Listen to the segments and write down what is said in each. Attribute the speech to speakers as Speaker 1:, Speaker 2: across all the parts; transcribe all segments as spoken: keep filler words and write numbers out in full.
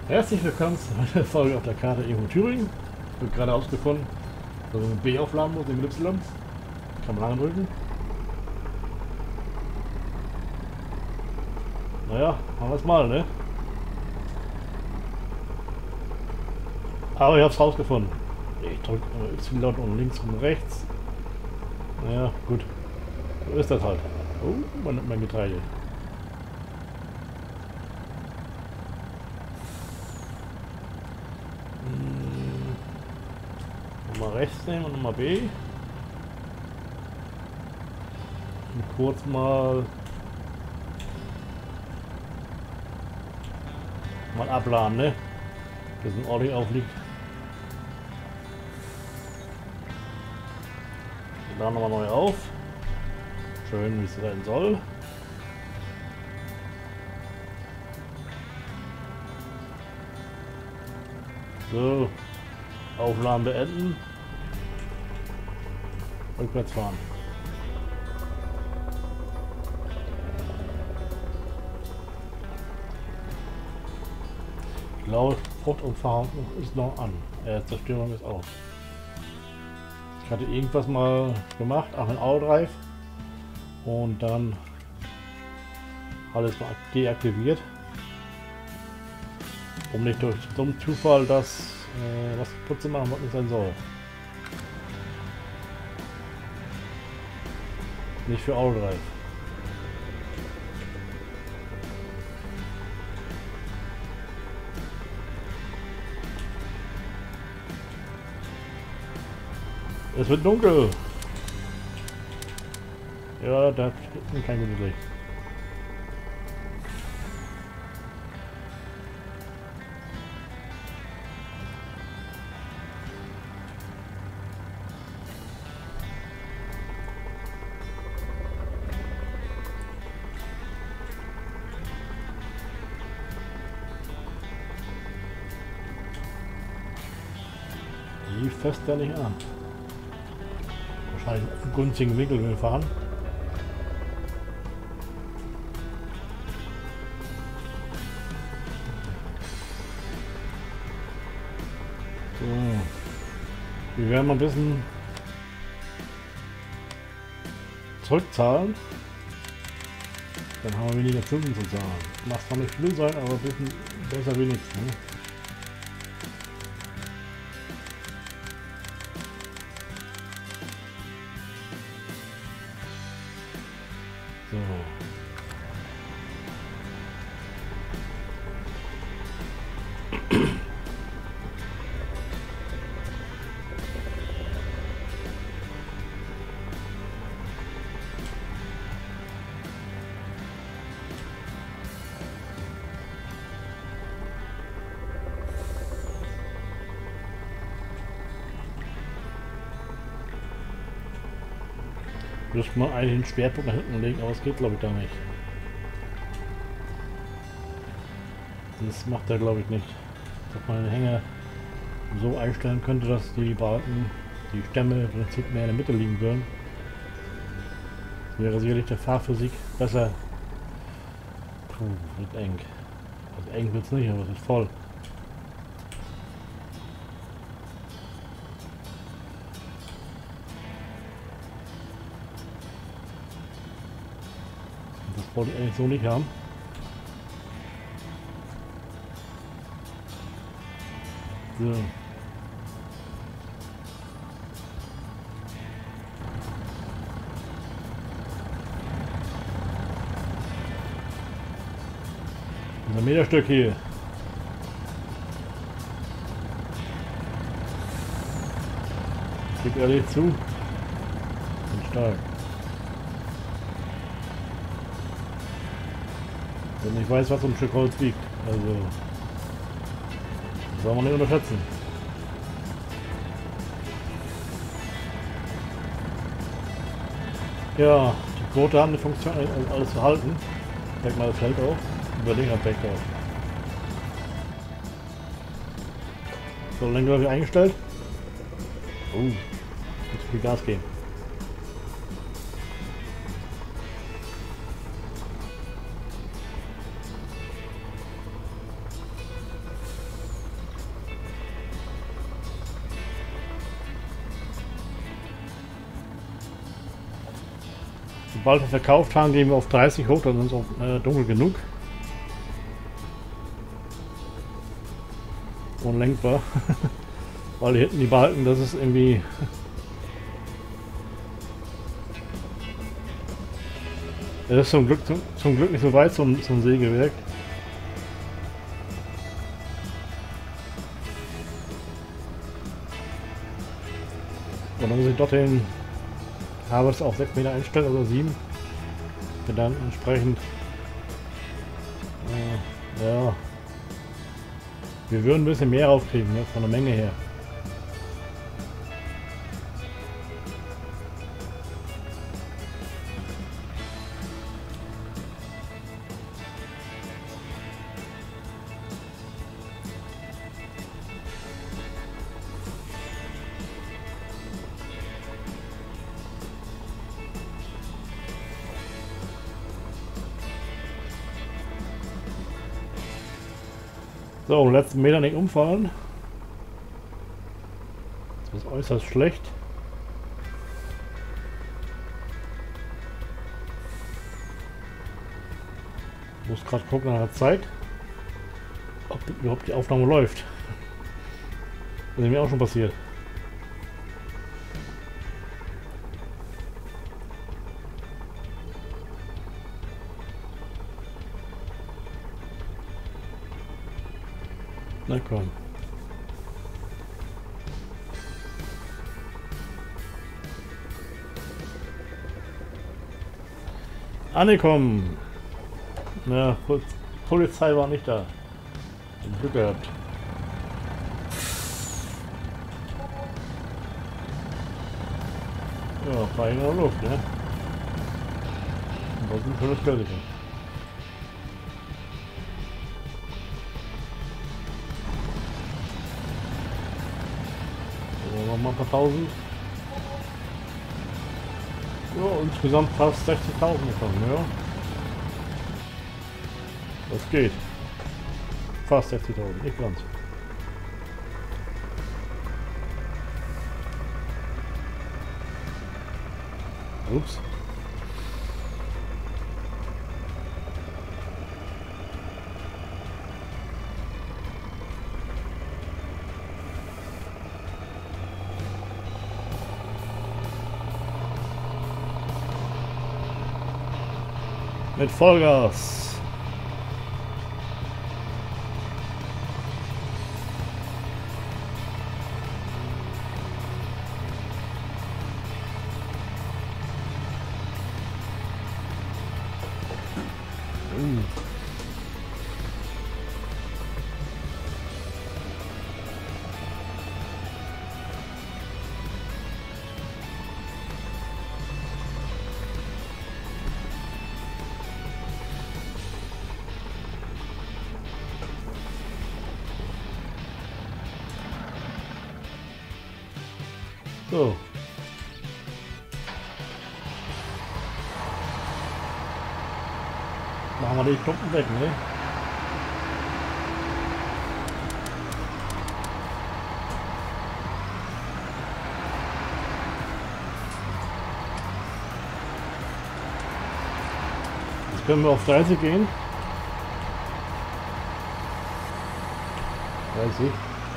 Speaker 1: Herzlich willkommen zu einer Folge auf der Karte Evo Thüringen. Wird gerade ausgefunden, dass man mit B aufladen muss, mit Y. Kann man lange drücken. Naja, machen wir es mal, ne? Aber ich hab's rausgefunden. Ich drücke Y und links und rechts. Naja, gut. So ist das halt. Oh, man nimmt mein Getreide. Nochmal rechts nehmen und nochmal B. Und kurz mal mal abladen, ne? Bis ein ordentlich aufliegt. Wir laden nochmal neu auf. Schön, wie es sein soll. So. Aufladen beenden. Rückwärts fahren. Ich glaube, Fruchtumfahrung ist noch an. Äh, Zerstörung ist aus. Ich hatte irgendwas mal gemacht, auch in Autodrive. Und dann alles mal deaktiviert. Um nicht durch so einen Zufall das, äh, was kaputt zu machen, was nicht sein soll. Nicht für Autodrive. Es wird dunkel. Ja, da ist kein gutes Licht. Die fässt da nicht an. Wahrscheinlich auf einen günstigen Winkel wir fahren. So. Wir werden mal ein bisschen zurückzahlen. Dann haben wir weniger Zinsen zu zahlen. Macht zwar nicht viel sein, aber ein bisschen besser wie nichts. Ne? So. Müsste man eigentlich den Schwerpunkt nach hinten legen, aber es geht glaube ich da nicht. Das macht er glaube ich nicht. Dass man den Hänger so einstellen könnte, dass die Balken, die Stämme im Prinzip mehr in der Mitte liegen würden. Das wäre sicherlich der Fahrphysik besser. Puh, wird eng. Also eng wird es nicht, aber es ist voll. Das wollte ich eigentlich so nicht haben. So. Ein Meterstück hier. Gib ehrlich zu. Bin stark. Wenn ich weiß, was so ein Stück Holz wiegt. Also. Das soll man nicht unterschätzen. Ja, die Quote haben die Funktion alles verhalten. Denk mal das Feld auf. Über den hat Back auf. So, Lenker habe ich eingestellt. Oh, jetzt viel Gas geben. sobald wir verkauft haben, gehen wir auf dreißig hoch, dann ist es auch äh, dunkel genug. Unlenkbar. Weil hier hinten die Balken, das ist irgendwie... Das ist zum Glück, zum, zum Glück nicht so weit zum, zum Sägewerk. Und dann muss ich dorthin, habe es auf sechs Meter einstellen oder sieben. Und dann entsprechend, äh, ja, wir würden ein bisschen mehr aufkriegen, ne, von der Menge her. So, letzten Meter nicht umfallen. Das ist äußerst schlecht. Ich muss gerade gucken nach der Zeit, ob überhaupt die Aufnahme läuft. Das ist mir auch schon passiert. Na komm. Angekommen. Na, Polizei war nicht da. Glück gehabt. Ja, fein in der Luft, ne? Das ist ein schönes Gölchen. Mal ein paar tausend. Ja, insgesamt fast sechzigtausend bekommen, ja. Das geht. Fast sechzigtausend, nicht ganz. Ups. Mit Vollgas. Uh. So. Machen wir die Klumpen weg, ne? Jetzt können wir auf dreißig gehen. dreißig.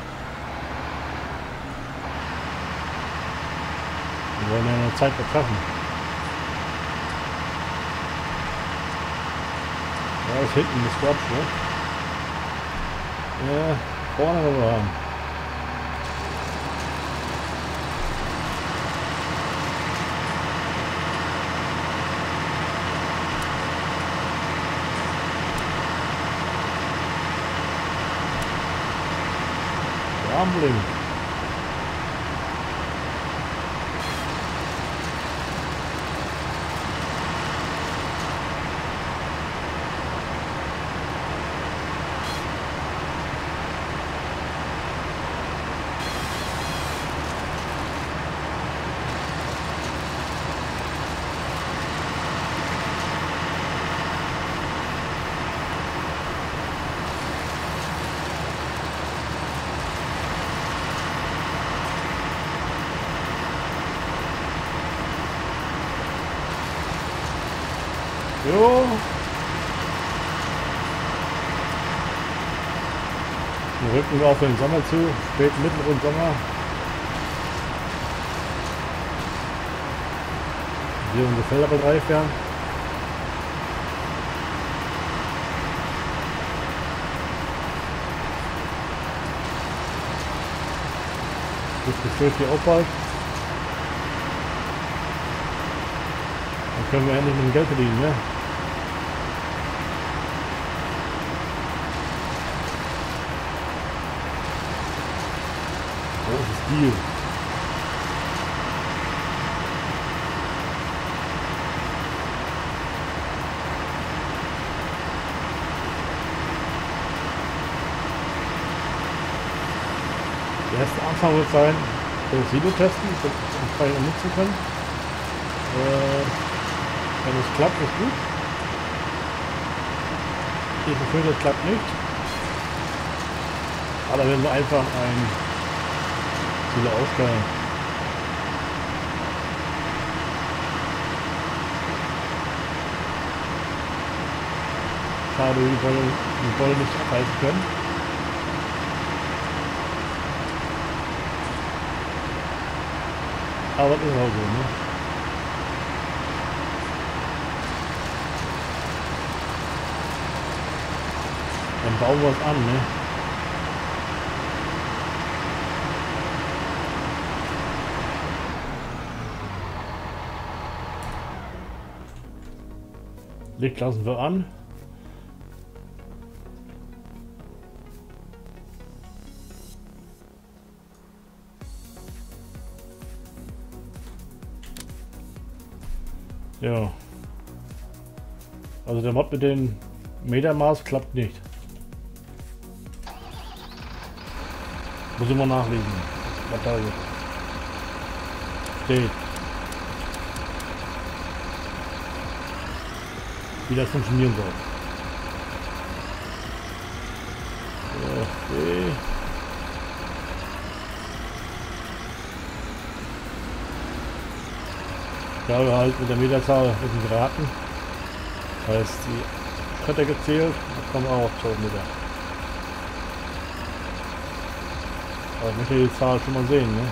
Speaker 1: Wir wollen ja eine Zeit betreffen. Ja, ist hinten das Quatsch, ne? Ja, vorne wollen wir haben. Rambling. Jo. Wir rücken auf den Sommer zu, späten mittleren Sommer. Hier unsere Felder bald reif werden. Das befüllt hier auch bald. Dann können wir endlich mit dem Geld verdienen, ne? Großes Deal. Der erste Anfang wird sein, das Silo testen, um frei nutzen können. Äh, wenn es klappt, ist gut. Ich befürchte, es klappt nicht. Aber wenn wir einfach ein Silo aufstellen. Schade, die wollen, die wollen nicht abhalten können. Aber das ist auch so, ne? Dann bauen wir es an, ne? Licht lassen wir an. Ja. Also der Mod mit dem Metermaß klappt nicht. Muss immer nachlesen. Batterie. Steht. Wie das funktionieren soll. Okay. Ich habe halt mit der Meterzahl müssen geraten. Das heißt, die Schritte gezählt, da kommen auch zwölf Meter. Aber ich möchte die Zahl schon mal sehen, ne?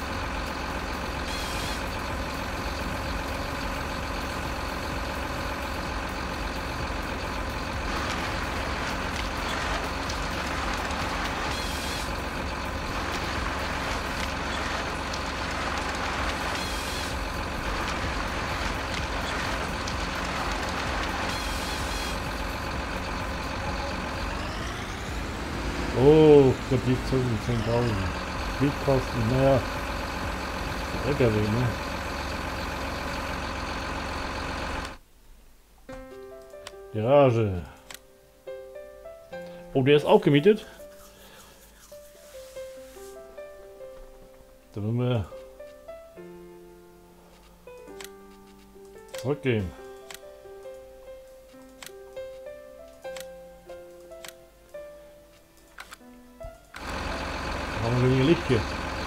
Speaker 1: Oh, Kreditzonen zehntausend. Mietkosten, naja. L K W, ne? Garage. Oh, der ist auch gemietet. Da müssen wir zurückgehen. Haben wir weniger Licht hier.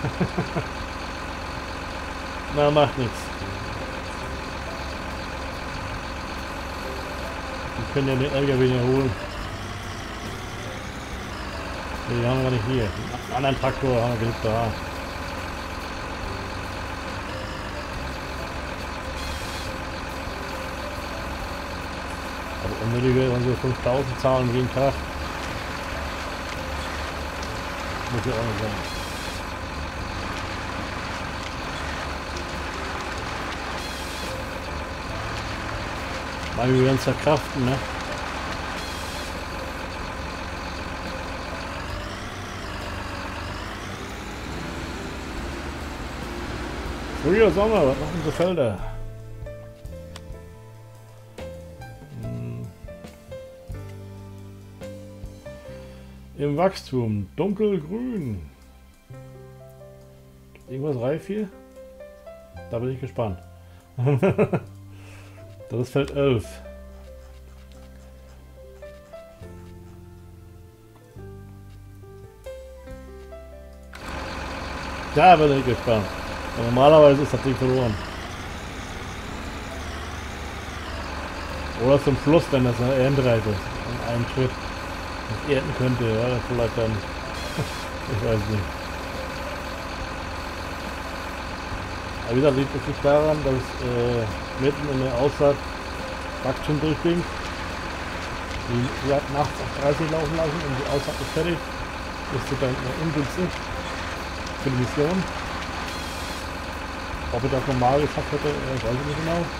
Speaker 1: Na, macht nichts. Wir können ja den L K W nicht holen. Den haben wir nicht hier. Einen anderen Traktor haben wir genug da. Aber unnötige unsere fünftausend zahlen jeden Tag. Muss ja auch nicht sein. Weil wir uns verkraften, ne? Früher Sommer, was machen unsere Felder? Hm. Im Wachstum, dunkelgrün. Irgendwas reif hier? Da bin ich gespannt. Das ist Feld elf. Da bin ich gespannt. Normalerweise ist das Ding verloren. Oder zum Schluss, wenn das eine Erntereise ist. An einem Schritt. Das ernten könnte, ja, vielleicht dann. Ich weiß nicht. Aber wie gesagt, liegt es nicht daran, dass äh, mitten in der Aussaat Wachstum durchging. Die hat nachts auf dreißig laufen lassen und die Aussaat ist fertig. Ist sie dann ungünstig für die Mission. Ob ich das normal geschafft hätte, äh, weiß ich nicht genau.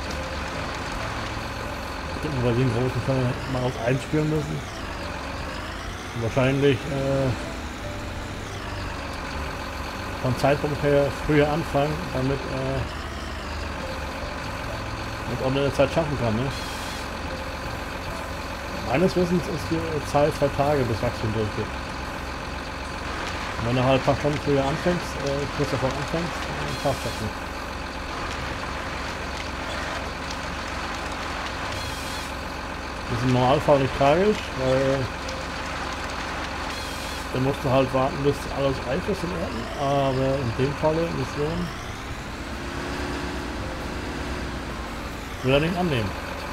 Speaker 1: Ich denke, bei den großen Fällen hätte man auch einspielen müssen. Und wahrscheinlich äh, vom Zeitpunkt her früher anfangen, damit äh, man es auch in der Zeit schaffen kann. Ne? Meines Wissens ist die Zeit zwei Tage, bis Wachstum durchgeht. Und wenn du halt ein paar Stunden früher anfängst, äh, kurz davor anfängst, dann schaffst du das nicht. Das ist im Normalfall nicht tragisch, weil dann musst du halt warten, bis alles reif ist im Ernten, aber in dem Falle, Mission, will er nicht annehmen.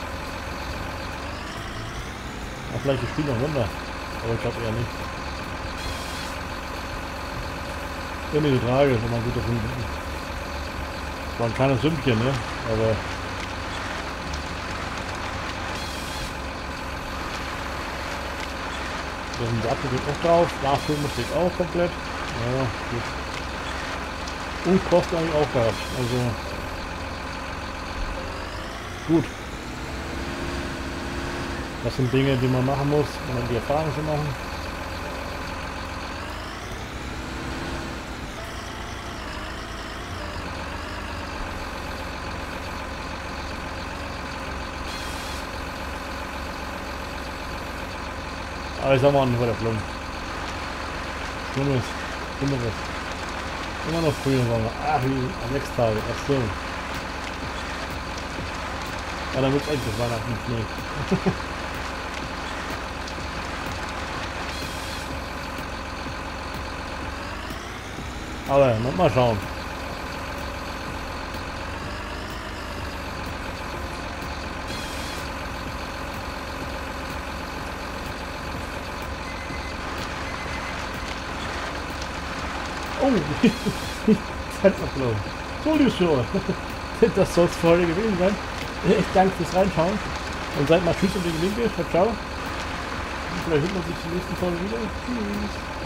Speaker 1: Ja, vielleicht das Spiel noch runter, aber ich glaube eher nicht. Ja, nee, die Trage ist immer ein guter Film. War ein kleines Sümmchen, ne? Aber da sind die Apfel auch drauf, nachfüllen musste ich auch komplett. Ja, gut. Und Kosten eigentlich auch gehabt. Also gut. Das sind Dinge, die man machen muss, um dann die Erfahrung zu machen. Aber ich sag mal nicht bei der Flum. Schlimmes, Schlimmeres. Immer noch früher Sommer. Ach, wie sechs Tage. Ach so. Ja, dann wird's echt bis Weihnachten Schnee. Aber ja, mal schauen. Oh, Zeitablauf. So, die Show. Das soll es für heute gewesen sein. Echt danke fürs Reinschauen. Und seid mal tschüss und den Winkel. Ciao. Und vielleicht hört man sich zur nächsten Folge wieder. Tschüss.